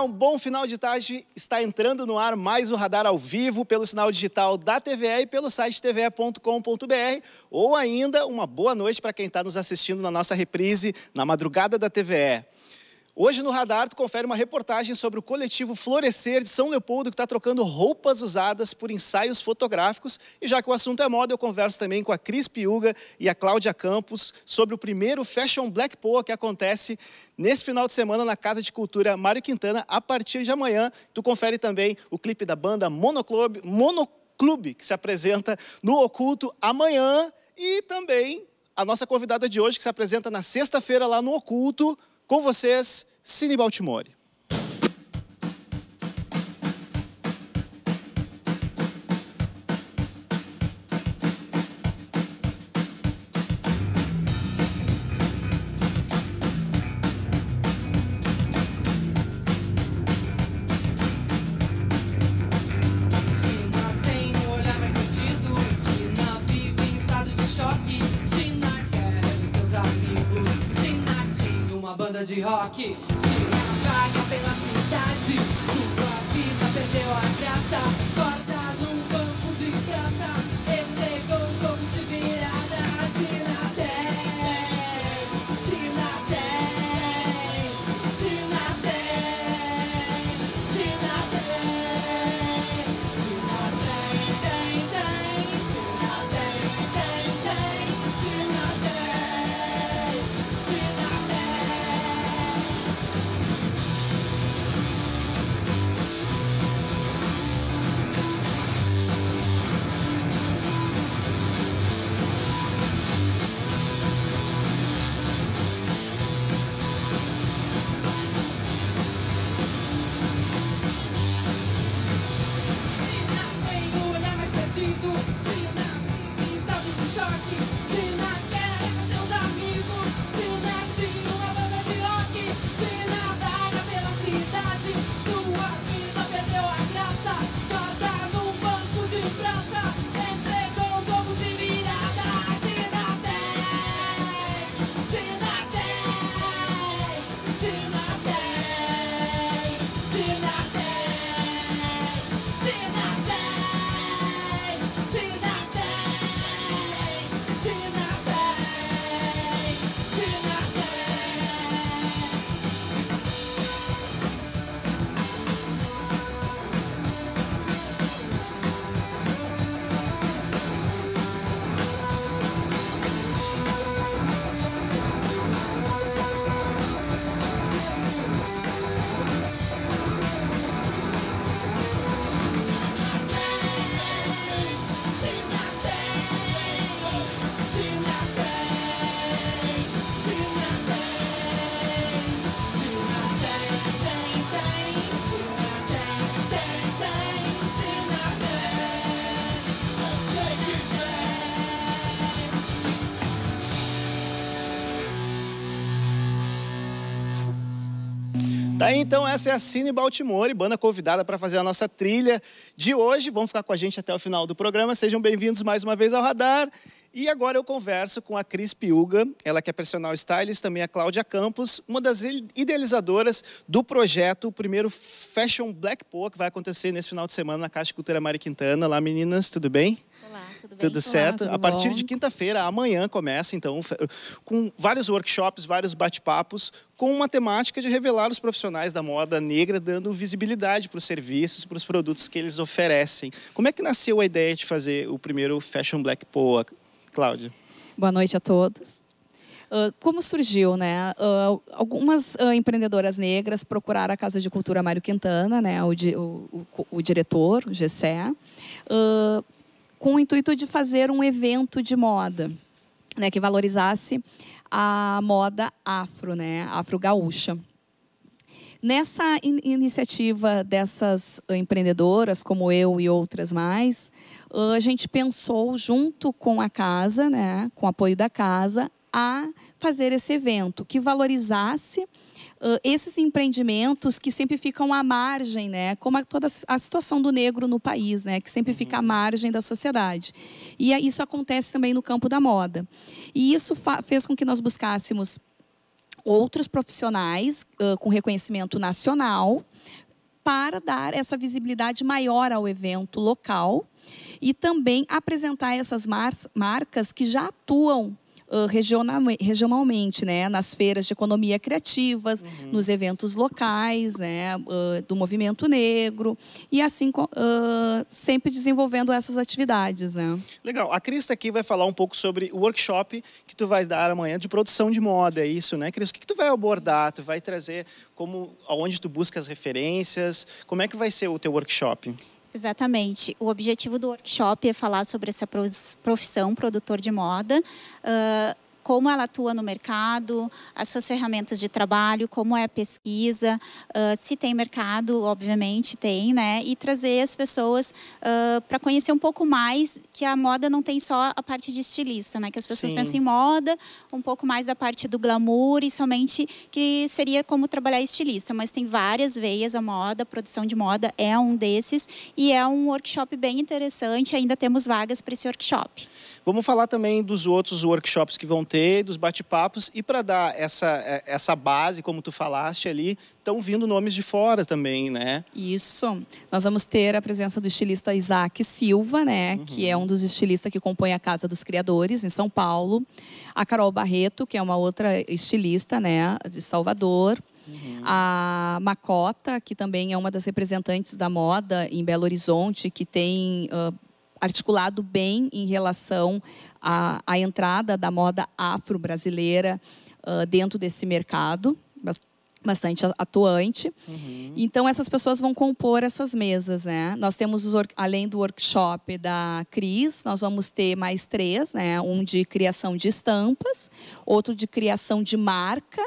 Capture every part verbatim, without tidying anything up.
um bom final de tarde. Está entrando no ar mais um Radar ao vivo pelo sinal digital da T V E e pelo site T V E ponto com ponto B R. Ou ainda, uma boa noite para quem está nos assistindo na nossa reprise na madrugada da T V E. Hoje no Radar, tu confere uma reportagem sobre o coletivo Florescer de São Leopoldo, que está trocando roupas usadas por ensaios fotográficos. E já que o assunto é moda, eu converso também com a Cris Piuga e a Cláudia Campos sobre o primeiro Fashion Black Poa que acontece nesse final de semana na Casa de Cultura Mário Quintana, a partir de amanhã. Tu confere também o clipe da banda Monoclube, Monoclube, que se apresenta no Oculto amanhã. E também a nossa convidada de hoje, que se apresenta na sexta-feira lá no Oculto. Com vocês, Cine Baltimore. De rock, Tina vaga pela cidade, sua vida perdeu a graça, corta num banco de praça, entregou o jogo de virada. Tina tem, Tina tem, Tina tem, Tina tem, Tina tem, tem, tem, Tina tem, tem, tem, Tina tem, Tina tem. Daí, então, essa é a Cine Baltimore, banda convidada para fazer a nossa trilha de hoje. Vão ficar com a gente até o final do programa. Sejam bem-vindos mais uma vez ao Radar. E agora eu converso com a Cris Piuga, ela que é personal stylist, também a Cláudia Campos, uma das idealizadoras do projeto, o primeiro Fashion Black Poa, que vai acontecer nesse final de semana na Casa de Cultura Mário Quintana. Olá, meninas, tudo bem? Olá, tudo bem? Tudo certo? Olá, tudo a partir bom? de quinta-feira, amanhã, começa, então, com vários workshops, vários bate-papos, com uma temática de revelar os profissionais da moda negra, dando visibilidade para os serviços, para os produtos que eles oferecem. Como é que nasceu a ideia de fazer o primeiro Fashion Black Poa, Cláudia? Boa noite a todos. Uh, como surgiu, né? Uh, algumas uh, empreendedoras negras procuraram a Casa de Cultura Mário Quintana, né? O, di o, o, o diretor, o Gessé, uh, com o intuito de fazer um evento de moda, né? Que valorizasse a moda afro, né? Afro-gaúcha. Nessa in iniciativa dessas uh, empreendedoras, como eu e outras mais, uh, a gente pensou, junto com a casa, né, com o apoio da casa, a fazer esse evento que valorizasse uh, esses empreendimentos que sempre ficam à margem, né, como a, toda a situação do negro no país, né, que sempre fica à margem da sociedade. E isso acontece também no campo da moda. E isso fez com que nós buscássemos outros profissionais uh, com reconhecimento nacional para dar essa visibilidade maior ao evento local e também apresentar essas mar marcas que já atuam Uh, regional, regionalmente, né, nas feiras de economia criativas, uhum. nos eventos locais, né, uh, do movimento negro e assim uh, sempre desenvolvendo essas atividades, né. Legal. A Cris aqui vai falar um pouco sobre o workshop que tu vai dar amanhã de produção de moda, é isso, né, Cris? O que, que tu vai abordar? Tu vai trazer como, aonde tu busca as referências? Como é que vai ser o teu workshop? Exatamente. O objetivo do workshop é falar sobre essa profissão, produtor de moda, uh, como ela atua no mercado, as suas ferramentas de trabalho, como é a pesquisa, uh, se tem mercado, obviamente tem, né? E trazer as pessoas uh, para conhecer um pouco mais que a moda não tem só a parte de estilista, né? Que as pessoas Sim. pensam em moda, um pouco mais da parte do glamour e somente que seria como trabalhar estilista, mas tem várias veias a moda, a produção de moda é um desses e é um workshop bem interessante, ainda temos vagas para esse workshop. Vamos falar também dos outros workshops que vão ter, dos bate-papos, e para dar essa, essa base, como tu falaste ali, estão vindo nomes de fora também, né? Isso. Nós vamos ter a presença do estilista Isaac Silva, né? Uhum. Que é um dos estilistas que compõe a Casa dos Criadores, em São Paulo. A Carol Barreto, que é uma outra estilista, né? De Salvador. Uhum. A Macota, que também é uma das representantes da moda em Belo Horizonte, que tem... Uh, articulado bem em relação à, à entrada da moda afro-brasileira uh, dentro desse mercado, bastante atuante. Uhum. Então, essas pessoas vão compor essas mesas, né? Nós temos, os, além do workshop da Cris, nós vamos ter mais três, né? Um de criação de estampas, outro de criação de marca,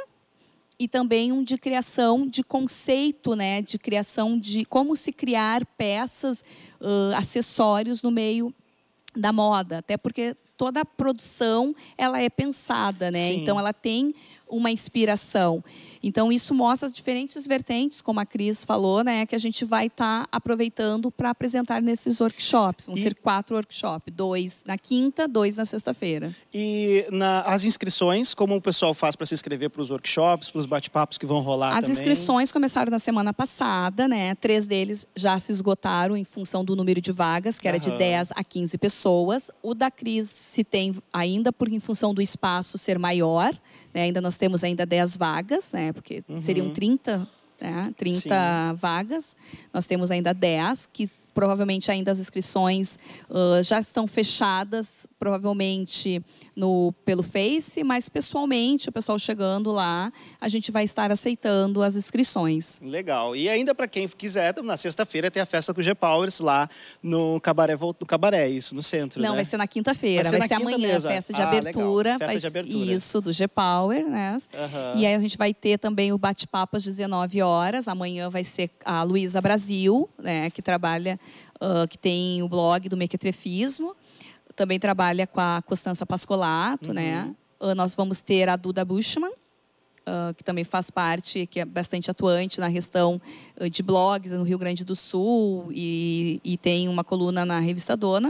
e também um de criação de conceito, né? De criação de como se criar peças, uh, acessórios no meio da moda. Até porque toda a produção ela é pensada, né? Sim. Então ela tem uma inspiração. Então isso mostra as diferentes vertentes, como a Cris falou, né? Que a gente vai estar tá aproveitando para apresentar nesses workshops. Vão e... ser quatro workshops, dois na quinta, dois na sexta-feira. E na, as inscrições, como o pessoal faz para se inscrever para os workshops, para os bate-papos que vão rolar As também? inscrições começaram na semana passada, né? Três deles já se esgotaram em função do número de vagas, que era Aham. de dez a quinze pessoas. O da Cris se tem ainda, porque em função do espaço ser maior, né? Ainda nós temos ainda dez vagas, né? Porque uhum. seriam trinta, né? trinta Sim. vagas. Nós temos ainda dez, que provavelmente ainda as inscrições uh, já estão fechadas, provavelmente no, pelo Face, mas pessoalmente, o pessoal chegando lá, a gente vai estar aceitando as inscrições. Legal. E ainda para quem quiser, na sexta-feira tem a festa com o G-Powers lá no Cabaré, no Cabaré, isso, no centro, Não, né? vai ser na quinta-feira, vai ser, vai ser amanhã, mesmo. festa de ah, abertura. Festa vai, de abertura. Isso, do G-Power, né? Uhum. E aí a gente vai ter também o bate-papo às dezenove horas. Amanhã vai ser a Luísa Brasil, né? Que trabalha... Uh, que tem o blog do Mequetrefismo, também trabalha com a Constança Pascolato, uhum. né? Uh, nós vamos ter a Duda Bushman, uh, que também faz parte, que é bastante atuante na questão uh, de blogs no Rio Grande do Sul e, e tem uma coluna na Revista Dona.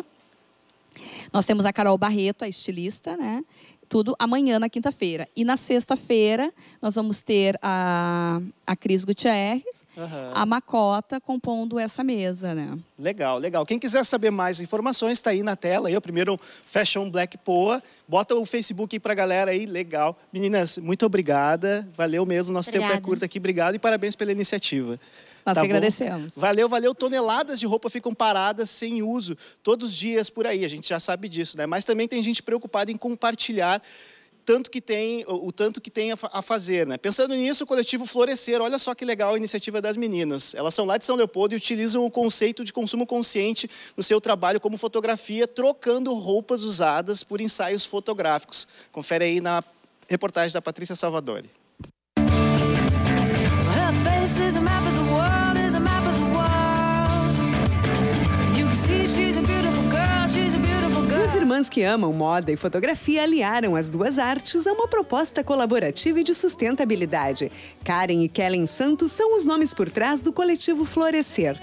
Nós temos a Carol Barreto, a estilista, né? Tudo amanhã, na quinta-feira. E na sexta-feira, nós vamos ter a, a Cris Gutierrez, uhum. a Macota, compondo essa mesa, né? Legal, legal. Quem quiser saber mais informações, está aí na tela. Aí, o primeiro Fashion Black Poa. Bota o Facebook aí pra galera aí, legal. Meninas, muito obrigada. Valeu mesmo, nosso Obrigada. tempo é curto aqui. Obrigado e parabéns pela iniciativa. Nós tá que agradecemos. Bom? Valeu, valeu. Toneladas de roupa ficam paradas sem uso todos os dias por aí. A gente já sabe disso, né? Mas também tem gente preocupada em compartilhar tanto que tem, o, o tanto que tem a, a fazer, né? Pensando nisso, o coletivo Florescer, olha só que legal a iniciativa das meninas. Elas são lá de São Leopoldo e utilizam o conceito de consumo consciente no seu trabalho como fotografia, trocando roupas usadas por ensaios fotográficos. Confere aí na reportagem da Patrícia Salvadori. As irmãs que amam moda e fotografia aliaram as duas artes a uma proposta colaborativa e de sustentabilidade. Karen e Kellen Santos são os nomes por trás do coletivo Florescer.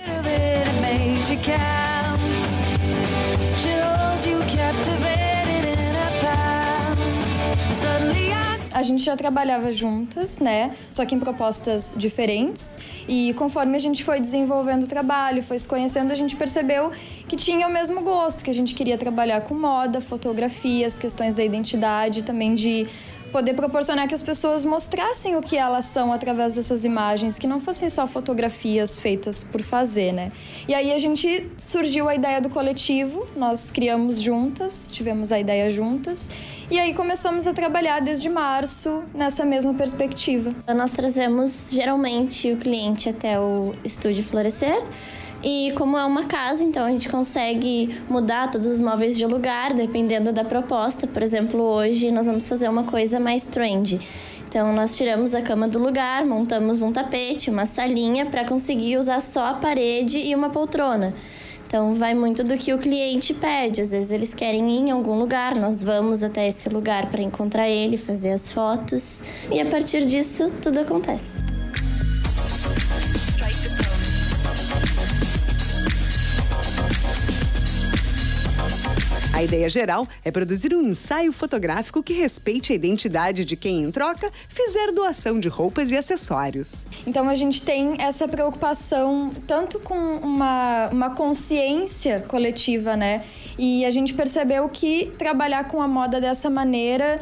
a gente já trabalhava juntas, né? Só que em propostas diferentes. E conforme a gente foi desenvolvendo o trabalho, foi se conhecendo, a gente percebeu que tinha o mesmo gosto, que a gente queria trabalhar com moda, fotografias, questões da identidade, também de poder proporcionar que as pessoas mostrassem o que elas são através dessas imagens, que não fossem só fotografias feitas por fazer, né? E aí a gente surgiu a ideia do coletivo, nós criamos juntas, tivemos a ideia juntas, e aí começamos a trabalhar desde março nessa mesma perspectiva. Nós trazemos geralmente o cliente até o Estúdio Florescer. E como é uma casa, então a gente consegue mudar todos os móveis de lugar, dependendo da proposta. Por exemplo, hoje nós vamos fazer uma coisa mais trendy. Então nós tiramos a cama do lugar, montamos um tapete, uma salinha para conseguir usar só a parede e uma poltrona. Então vai muito do que o cliente pede. Às vezes eles querem ir em algum lugar, nós vamos até esse lugar para encontrar ele, fazer as fotos. E a partir disso, tudo acontece. A ideia geral é produzir um ensaio fotográfico que respeite a identidade de quem, em troca, fizer doação de roupas e acessórios. Então a gente tem essa preocupação tanto com uma, uma consciência coletiva, né? E a gente percebeu que trabalhar com a moda dessa maneira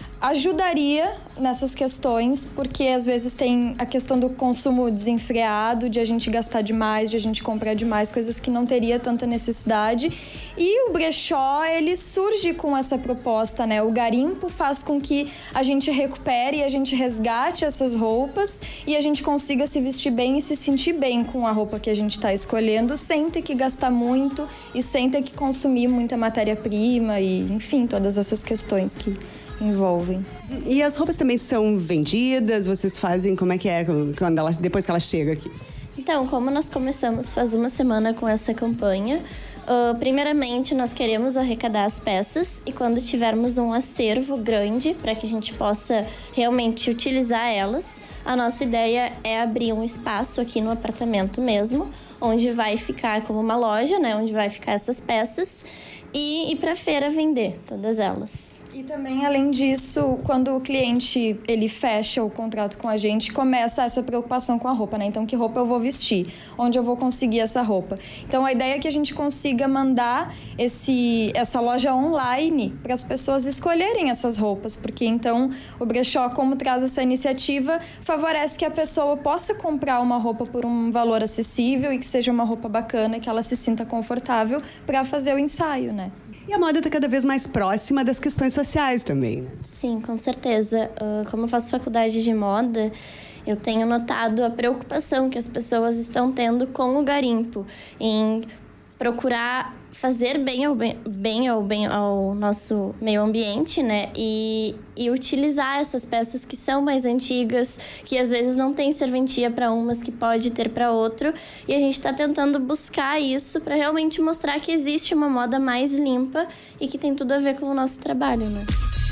ajudaria nessas questões, porque às vezes tem a questão do consumo desenfreado, de a gente gastar demais, de a gente comprar demais, coisas que não teria tanta necessidade. E o brechó, ele surge com essa proposta, né? O garimpo faz com que a gente recupere e a gente resgate essas roupas e a gente consiga se vestir bem e se sentir bem com a roupa que a gente está escolhendo, sem ter que gastar muito e sem ter que consumir muita matéria-prima e, enfim, todas essas questões que envolvem. E as roupas também são vendidas? Vocês fazem, como é que é quando ela, depois que ela chega aqui? Então, como nós começamos faz uma semana com essa campanha, uh, primeiramente nós queremos arrecadar as peças e quando tivermos um acervo grande para que a gente possa realmente utilizar elas, a nossa ideia é abrir um espaço aqui no apartamento mesmo, onde vai ficar como uma loja, né, onde vai ficar essas peças e ir para a feira vender todas elas. E também, além disso, quando o cliente ele fecha o contrato com a gente, começa essa preocupação com a roupa, né? Então, que roupa eu vou vestir? Onde eu vou conseguir essa roupa? Então, a ideia é que a gente consiga mandar esse, essa loja online para as pessoas escolherem essas roupas, porque então o brechó, como traz essa iniciativa, favorece que a pessoa possa comprar uma roupa por um valor acessível e que seja uma roupa bacana, que ela se sinta confortável para fazer o ensaio, né? E a moda está cada vez mais próxima das questões sociais também, né? Sim, com certeza. Uh, como eu faço faculdade de moda, eu tenho notado a preocupação que as pessoas estão tendo com o garimpo, em procurar fazer bem ao, bem, bem ao, bem ao nosso meio ambiente, né? E, e utilizar essas peças que são mais antigas, que às vezes não tem serventia para umas, que pode ter para outro. E a gente está tentando buscar isso para realmente mostrar que existe uma moda mais limpa e que tem tudo a ver com o nosso trabalho, né?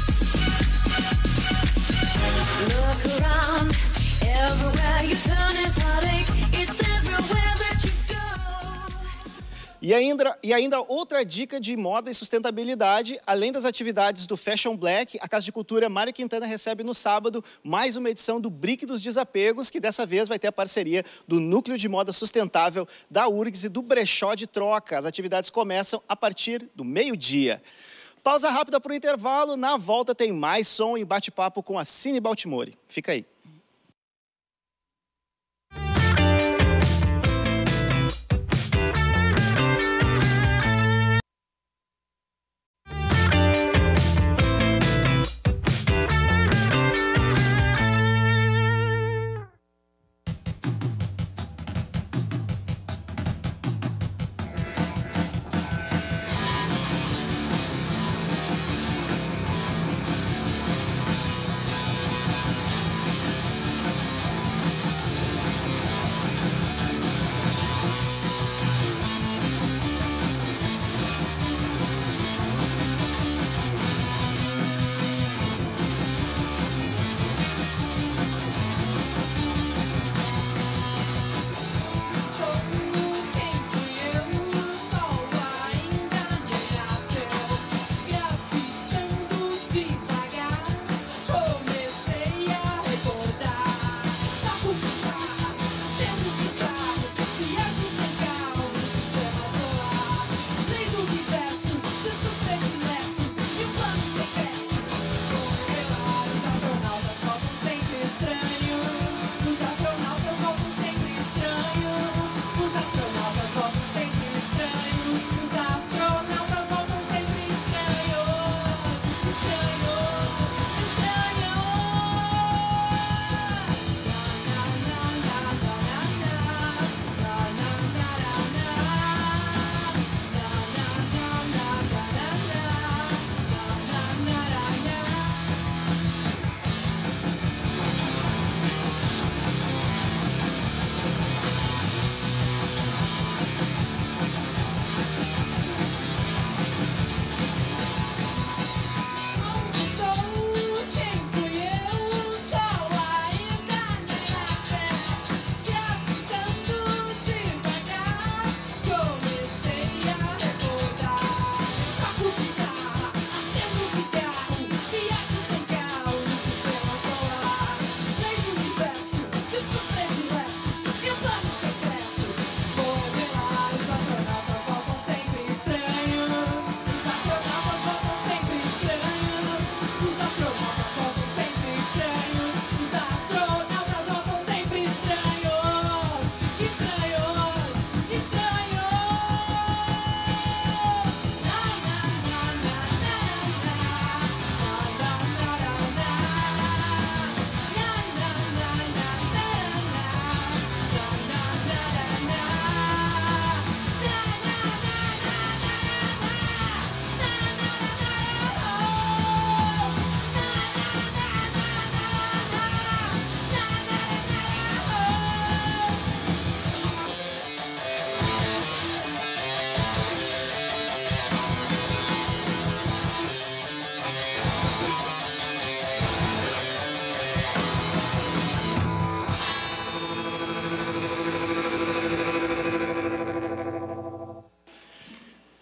Look around, everywhere you turn is heartache, it's everywhere that you go. E ainda, e ainda outra dica de moda e sustentabilidade, além das atividades do Fashion Black, a Casa de Cultura Mário Quintana recebe no sábado mais uma edição do Brick dos Desapegos, que dessa vez vai ter a parceria do Núcleo de Moda Sustentável da U R G S e do Brechó de Troca. As atividades começam a partir do meio-dia. Pausa rápida para o intervalo, na volta tem mais som e bate-papo com a Cine Baltimore. Fica aí.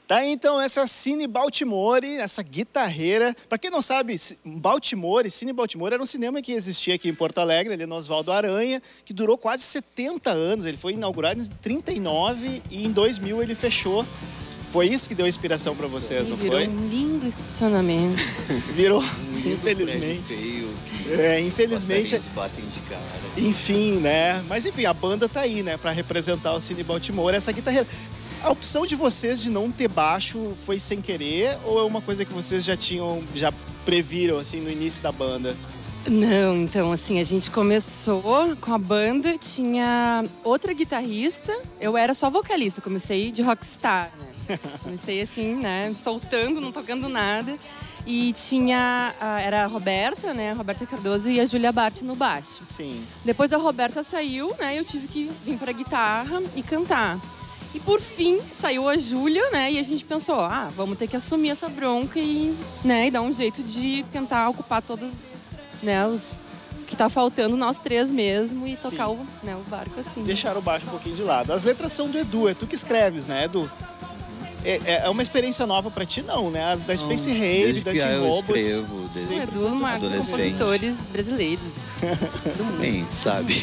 Tá aí, então, essa Cine Baltimore, essa guitarreira. Para quem não sabe, Baltimore, Cine Baltimore era um cinema que existia aqui em Porto Alegre, ali no Oswaldo Aranha, que durou quase setenta anos. Ele foi inaugurado em trinta e nove e em dois mil ele fechou. Foi isso que deu inspiração para vocês, não virou foi? um lindo estacionamento. Virou, Um infelizmente. Feio, É, infelizmente. passarinhos batem de cara. Enfim, né? Mas enfim, a banda tá aí, né? Para representar o Cine Baltimore, essa guitarreira. A opção de vocês de não ter baixo foi sem querer ou é uma coisa que vocês já tinham, já previram assim no início da banda? Não, então assim, a gente começou com a banda, tinha outra guitarrista, eu era só vocalista, comecei de rockstar, né? Comecei assim, né, soltando, não tocando nada. E tinha, a, era a Roberta, né, a Roberta Cardoso e a Júlia Bart no baixo. Sim. Depois a Roberta saiu, né, eu tive que vir para guitarra e cantar. E por fim, saiu a Júlia, né, e a gente pensou, ah, vamos ter que assumir essa bronca e, né, e dar um jeito de tentar ocupar todos, né, os que tá faltando, nós três mesmo, e Sim. tocar o, né, o barco assim. Deixaram o baixo um pouquinho de lado. As letras são do Edu, é tu que escreves, né, Edu? É, é uma experiência nova pra ti, não, né? Da Space Não, Rave, desde da que Team eu Robots. escrevo, desde- O sempre Edu foi é um dos adolescente. compositores brasileiros. Bem, sabe?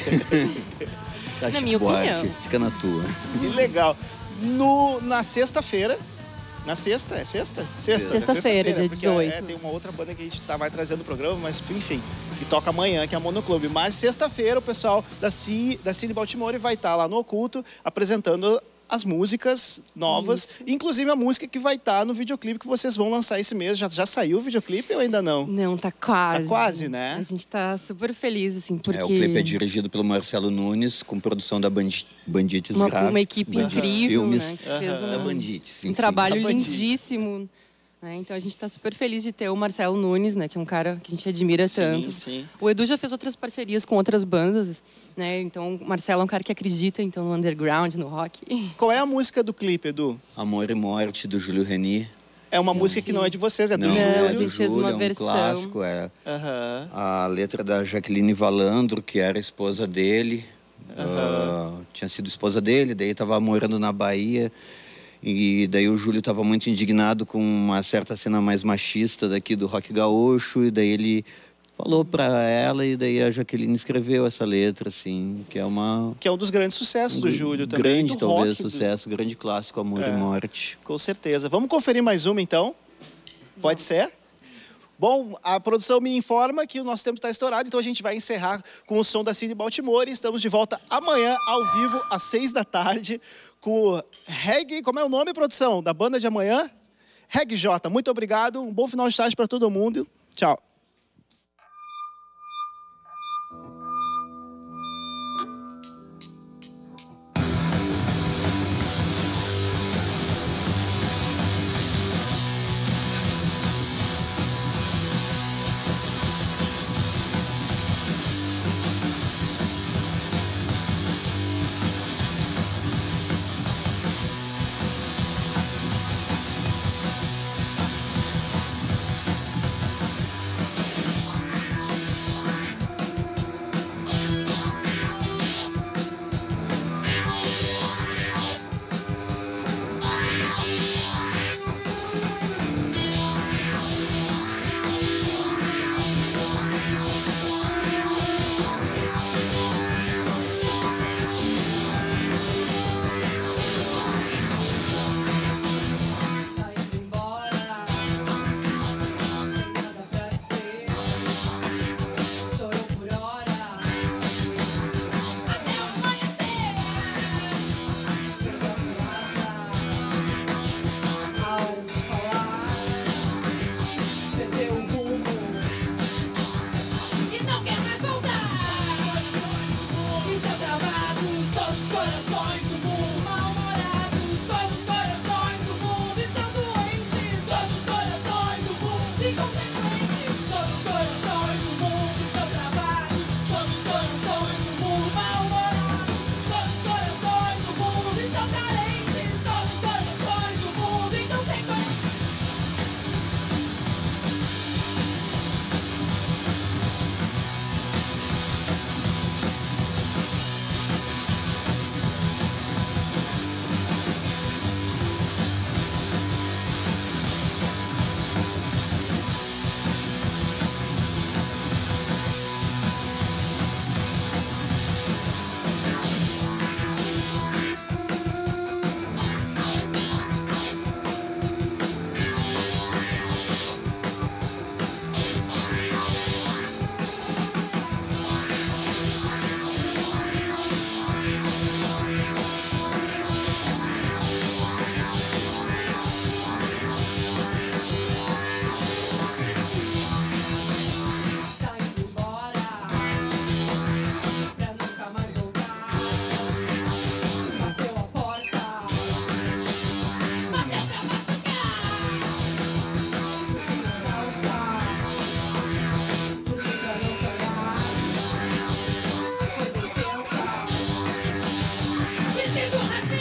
Tá, Na Chico minha Buarque, opinião. fica na tua. Que legal. No, na sexta-feira, na sexta, é sexta? Sexta. Sexta-feira, dia porque, dezoito. É, tem uma outra banda que a gente tá, vai trazendo no programa, mas enfim, que toca amanhã, que é a Monoclube. Mas sexta-feira o pessoal da, C, da Cine Baltimore vai estar lá no Oculto apresentando as músicas novas, Isso. inclusive a música que vai estar no videoclipe que vocês vão lançar esse mês. Já, já saiu o videoclipe ou ainda não? Não, tá quase. Tá quase, né? A gente tá super feliz, assim, porque... É, o clipe é dirigido pelo Marcelo Nunes, com produção da Bandi Bandites uma, Graf- uma equipe Bandites incrível, Filmes, né? Que fez da um, Bandites, um enfim. trabalho Da Bandites. lindíssimo. Né? Então a gente está super feliz de ter o Marcelo Nunes, né? Que é um cara que a gente admira Sim, tanto. sim. O Edu já fez outras parcerias com outras bandas, né? Então o Marcelo é um cara que acredita então, no underground, no rock. Qual é a música do clipe, Edu? Amor e Morte, do Júlio Reni. É uma Sim, música que sim. não é de vocês, é do Não, Júlio. a é do gente fez Júlio, uma é um versão. clássico, é Aham. a letra da Jaqueline Valandro, que era a esposa dele. Ah, tinha sido esposa dele, daí estava morando na Bahia. E daí o Júlio estava muito indignado com uma certa cena mais machista daqui do rock gaúcho. E daí ele falou para ela e daí a Jaqueline escreveu essa letra, assim, que é uma... Que é um dos grandes sucessos do Júlio também. Grande, do talvez, rock, do- sucesso. Grande clássico, Amor É. e Morte. Com certeza. Vamos conferir mais uma, então? Pode ser? Bom, a produção me informa que o nosso tempo está estourado, então a gente vai encerrar com o som da Cine Baltimore. Estamos de volta amanhã, ao vivo, às seis da tarde, com o Reggae... Como é o nome, produção, da banda de amanhã? Reggae J. Muito obrigado, um bom final de tarde para todo mundo. Tchau. preciso respirar.